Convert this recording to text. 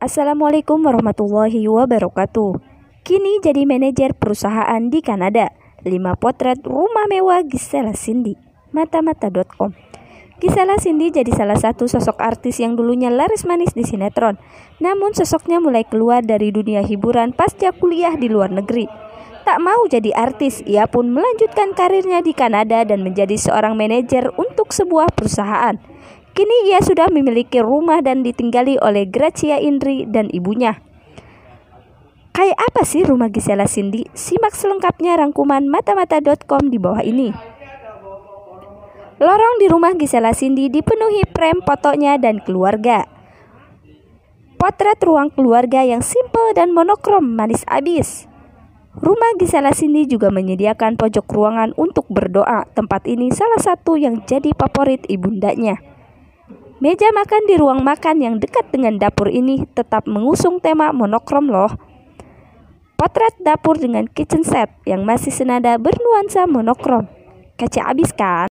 Assalamualaikum warahmatullahi wabarakatuh. Kini jadi manajer perusahaan di Kanada. 5 potret rumah mewah Gisela Cindy. Matamata.com. Gisela Cindy jadi salah satu sosok artis yang dulunya laris manis di sinetron. Namun sosoknya mulai keluar dari dunia hiburan pasca kuliah di luar negeri. Tak mau jadi artis, ia pun melanjutkan karirnya di Kanada dan menjadi seorang manajer untuk sebuah perusahaan. Kini ia sudah memiliki rumah dan ditinggali oleh Gracia Indri dan ibunya. Kayak apa sih rumah Gisela Cindy? Simak selengkapnya rangkuman matamata.com di bawah ini. Lorong di rumah Gisela Cindy dipenuhi frame fotonya dan keluarga. Potret ruang keluarga yang simple dan monokrom manis abis. Rumah Gisela Cindy juga menyediakan pojok ruangan untuk berdoa. Tempat ini salah satu yang jadi favorit ibundanya. Meja makan di ruang makan yang dekat dengan dapur ini tetap mengusung tema monokrom loh. Potret dapur dengan kitchen set yang masih senada bernuansa monokrom. Kece abis kan?